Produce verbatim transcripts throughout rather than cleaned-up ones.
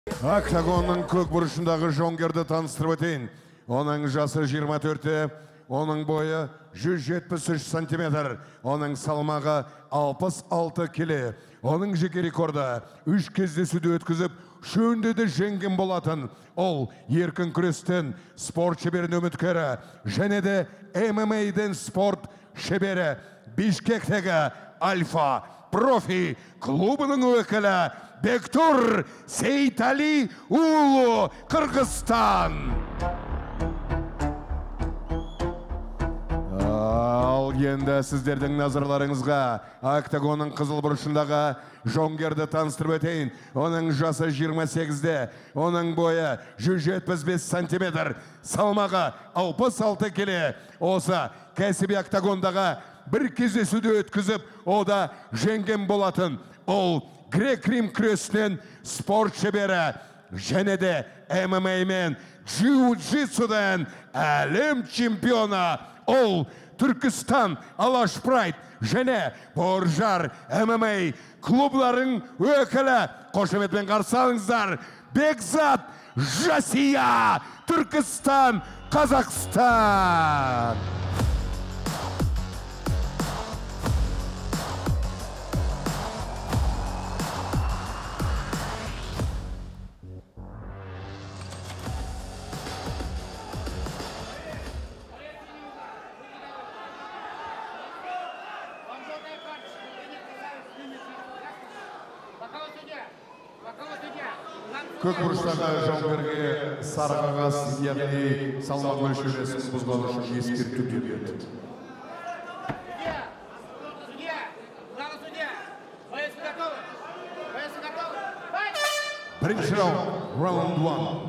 Октагонның көк бұрышындағы жоңгерді таныстырып өтейін. Оның жасы жиырма төртте, оның бойы жүз жетпіс үш сантиметр, оның салмағы алпыс алты келі. Оның жеке рекорды үш кездесуді өткізіп, үшеуінде де жеңген болатын. Ол еркін күрестен спорт шеберін үміткері және де эм эм эйден спорт шебері Бишкектегі Альфа профи клубының өкілі Бектур Сейтали Улу, Қырғызстан. Ал енді сіздердің назарларыңызға октагонның қызыл бұрышындағы жоңгерді таныстырып өтейін. Оның жасы жиырма сегізде, оның бойы жүз жетпіс бес сантиметр, салмағы алпыс алты келі. Осы кәсіби октагондағы бір кездесуді өткізіп, ода жеңген болатын. Ол грек-рим күрестен спорт шебері және де эм эм эй мен джиу-джитсудан әлем чемпионы. Ол Түркістан Алаш Прайд және Боржар эм эм эй клубларын өкілі. Қошеметпен қарсы алыңыздар. Бекзат Жасия, Түркістан, Қазақстан. Көк бұрыштағы жоңгерге сары қағаз, яғни салмақ өлшемесін бұзғаны үшін ескерту берілді. Бірінші раунд, раунд один.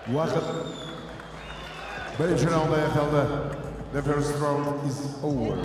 Уақыт бірінші раунд аяқталды. The first round is over.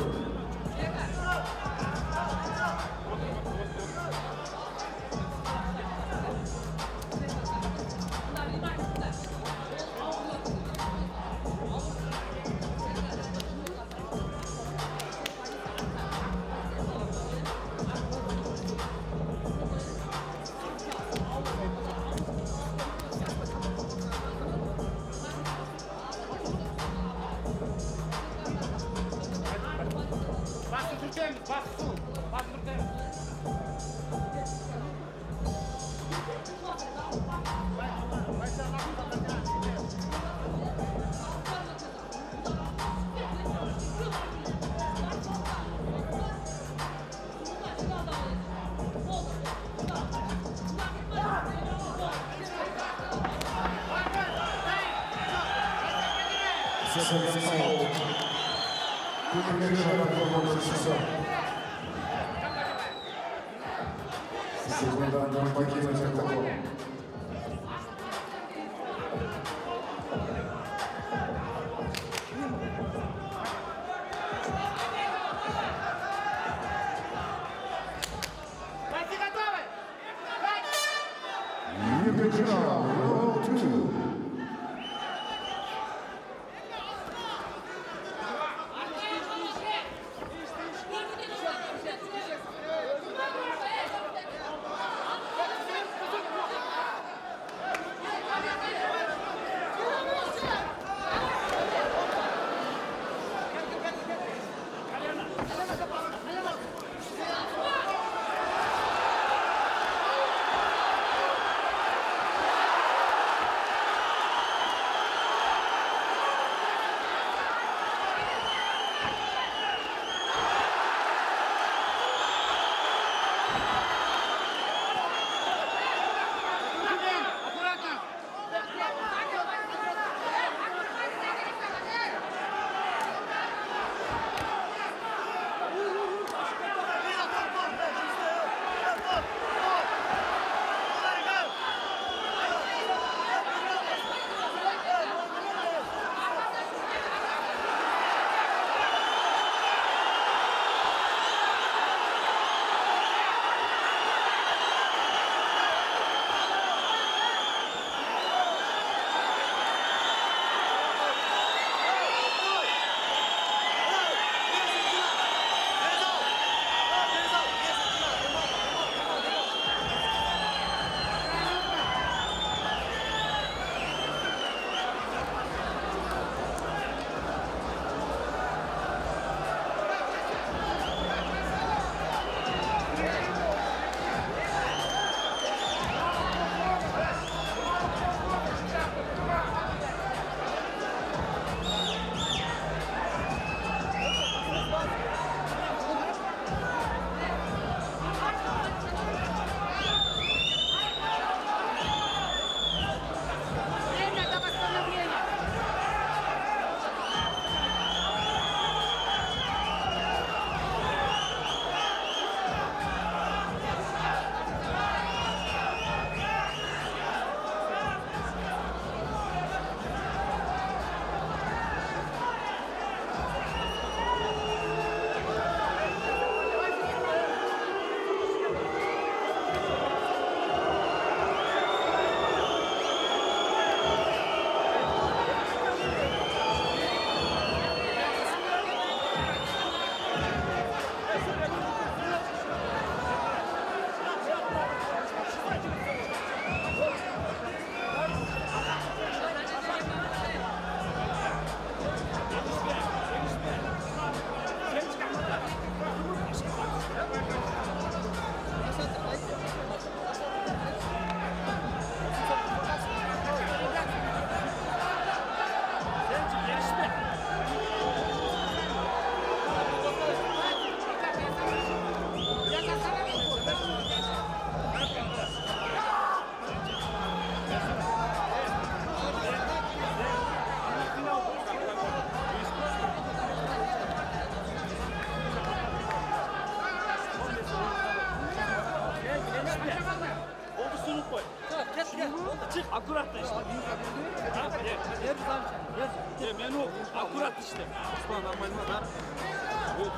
Мен о, аккурат işte. Osman нормально, да? Вот.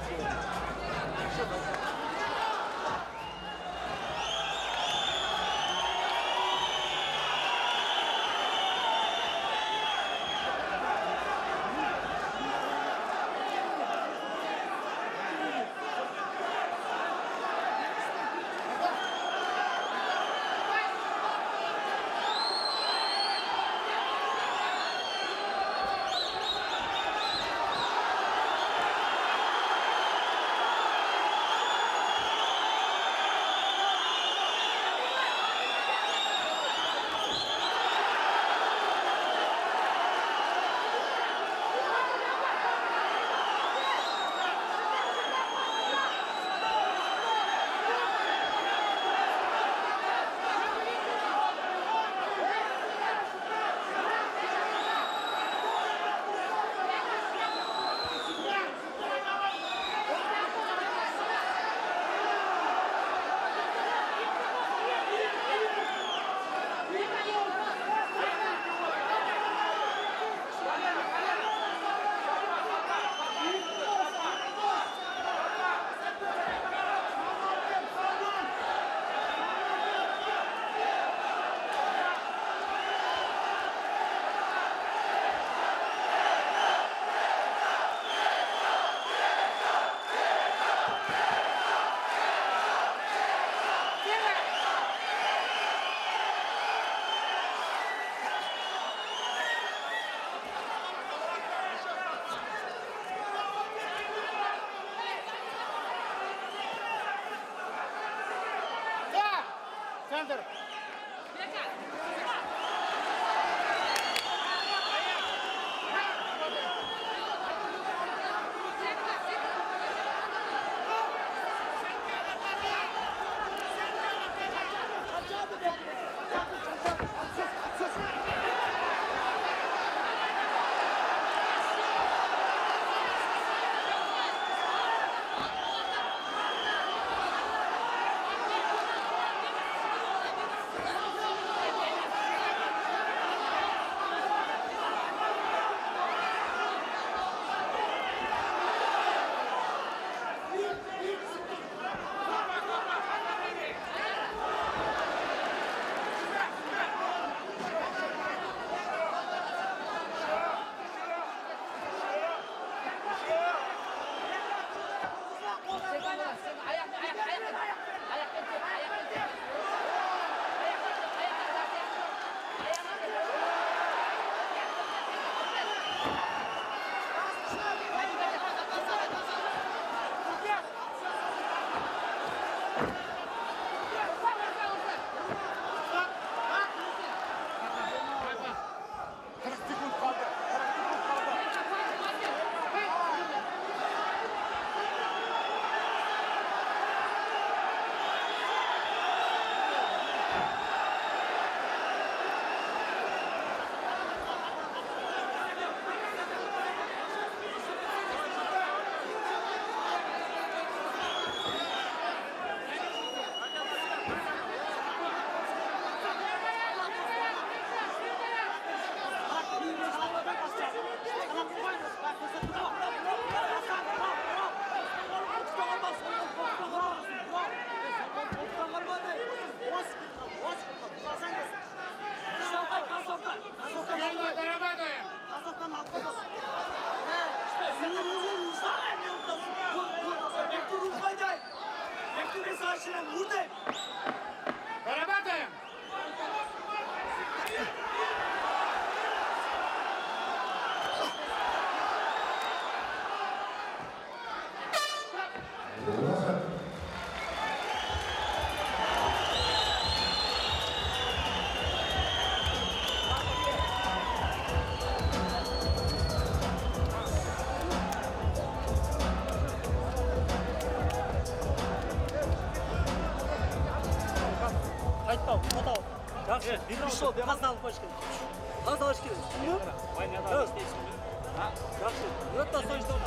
Пришел, қазан алып қойшы керек. Қазан алып керек. Ваняда істейсің бе? Жақсы. Өтті сойыстауға.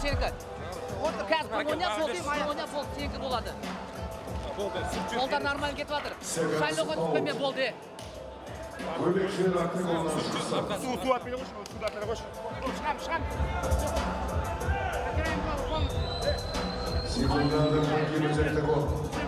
seniki. Orta kaz bir oynayap sol deyim, bir oynayap sol seniki bo'ladi. Solda normal ketib Shayloqqa tushmayman bo'ldi. Көйлекшілер октагоннан шықса. Су, су атпен қош, суды атпен қош. Шығам, шығам. Секундада көкеміз октагон.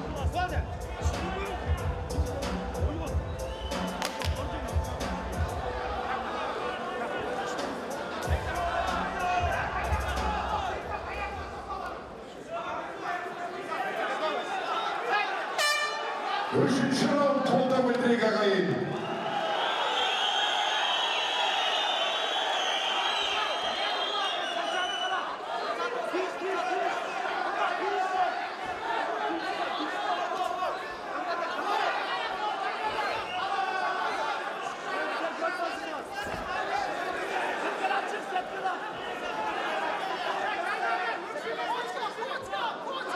Үшінші раунд қолда білдірек ағайын.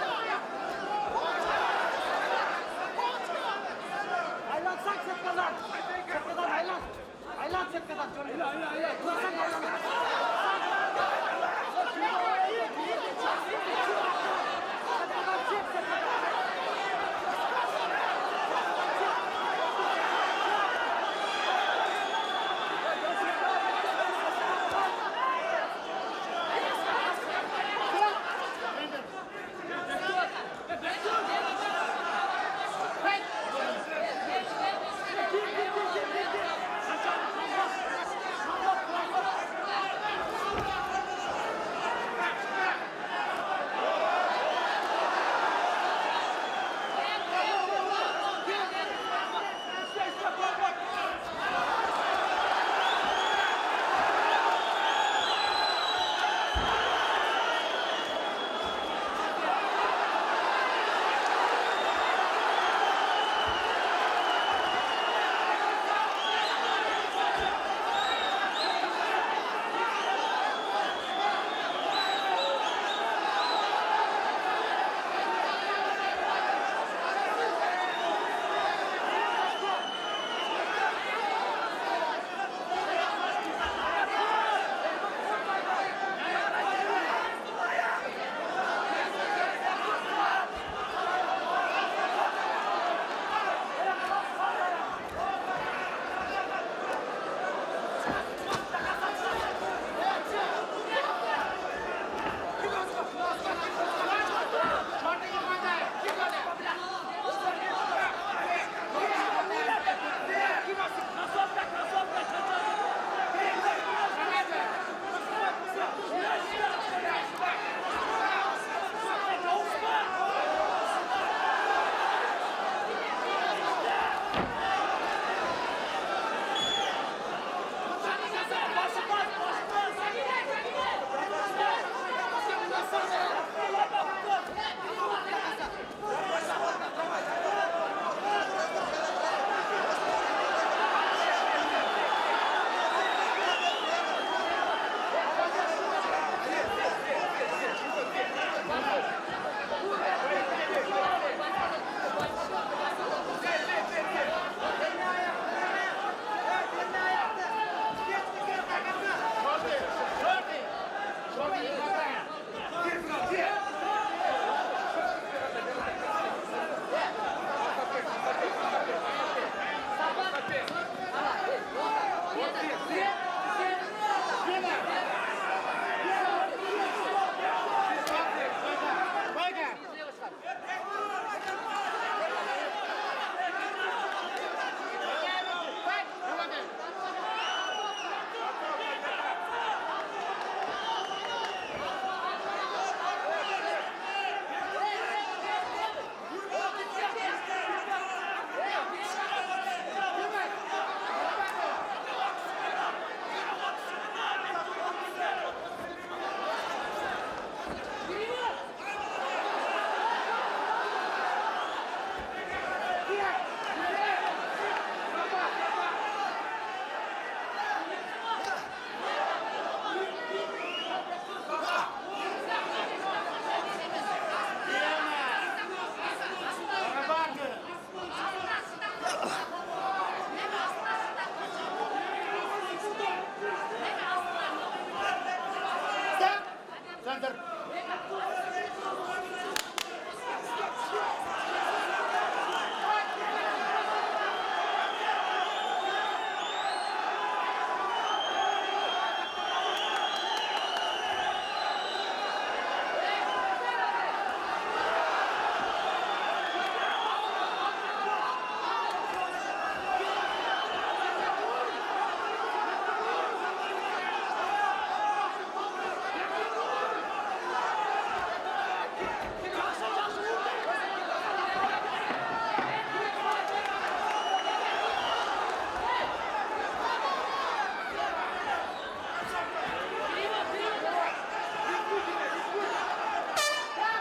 Aylansak sepkalar.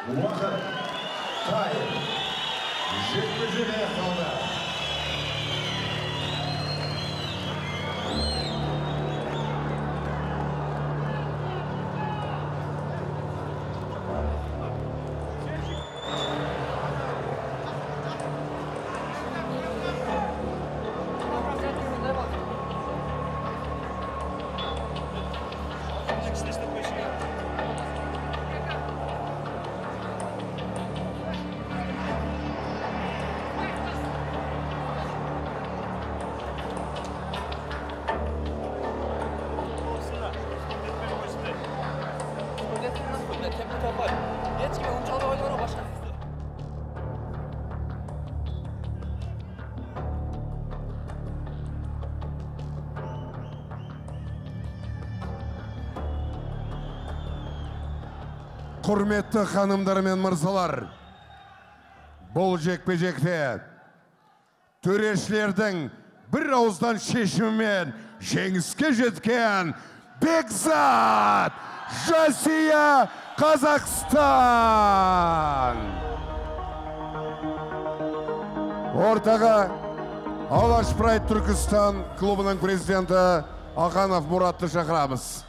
Уақыт. Тайм. Жекпе-жек аяқталды. Құрметті ханымдар мен мырзалар, бұл жекпе-жекте төрешілердің бір ауыздан шешімімен жеңіске жеткен Бекзат Жасия Қазақстан. Ортаға Алаш Прайд Түркістан клубының президенті Ақанов Мұратты шақырамыз.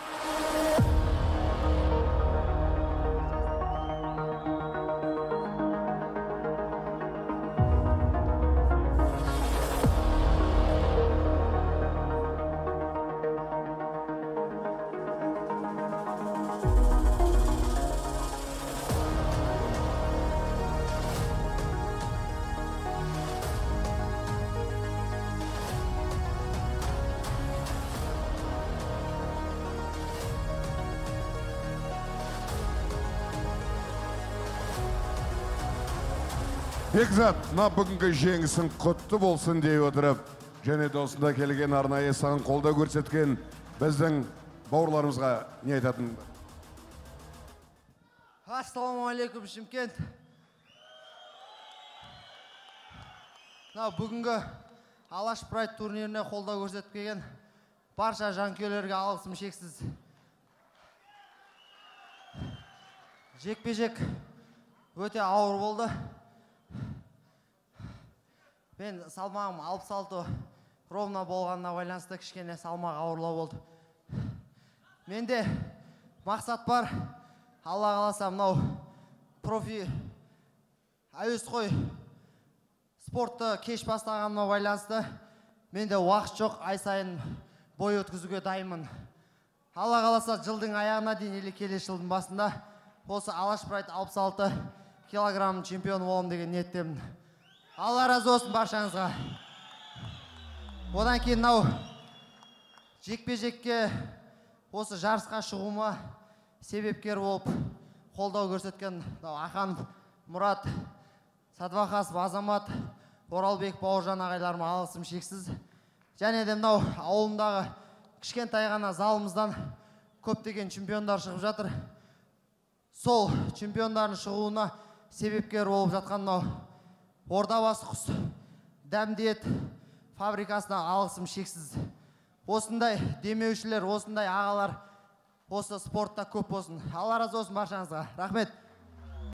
Бекзат, мына бүгінгі жеңісің құтты болсын дей отырып, және досында келген арнайы саған қолдау көрсеткен біздің бауырларымызға не айтатын? Ассалаумағалейкум, Шымкент. Бүгінгі Алаш Прайд турниріне қолдау көрсеткен барша жанкүйерлерге алғысым шексіз. Жекпе-жек өте ауыр болды. Мен салмағым алпыс алты ровно болғанына байланысты кішкене салмақ ауырлау болды. Менде мақсат бар. Алла қаласа мынау профи әуесқой спортты кеш бастағаныма байланысты менде уақыт жоқ, ай сайын бой өткізуге дайынмын. Алла қаласа жылдың аяғына дейін или келесі жылдың басында осы Алаш Прайд алпыс алты килограмм чемпион болам деген ниеттемін. Алла разы болсын баршаңызға. Одан кейін мынау жекпе-жекке осы жарысқа шығуыма себепкер болып қолдау көрсеткен Ақанов Мұрат, Садвақасов Азамат, Оралбек Бауыржан ағайларыма алғысым шексіз. Және де мынау ауылымдағы кішкентай ғана залымыздан көптеген чемпиондар шығып жатыр. Сол чемпиондардың шығуына себепкер болып жатқан мынау Ордабасы құс дәмдет фабрикасына алғысым шексіз. Осындай демеушілер, осындай ағалар осы спортта көп болсын. Алла разы болсын баршаңызға. Рахмет.